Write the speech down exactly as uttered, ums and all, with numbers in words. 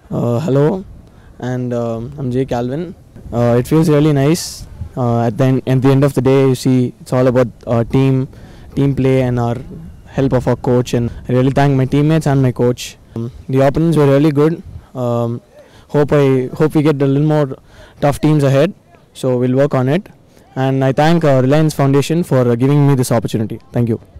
Uh, hello, and um I'm Jay Calvin. Uh, it feels really nice. Uh, at the end, at the end of the day, you see, it's all about uh, team, team play, and our help of our coach. And I really thank my teammates and my coach. Um, the opponents were really good. Um, hope I hope we get a little more tough teams ahead. So we'll work on it. And I thank uh, Reliance Foundation for uh, giving me this opportunity. Thank you.